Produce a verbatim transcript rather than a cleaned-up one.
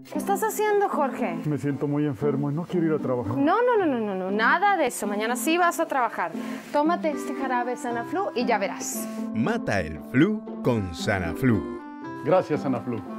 ¿Qué estás haciendo, Jorge? Me siento muy enfermo y no quiero ir a trabajar. No, no, no, no, no, no, nada de eso. Mañana sí vas a trabajar. Tómate este jarabe Sanaflu y ya verás. Mata el flu con Sanaflu. Gracias, Sanaflu.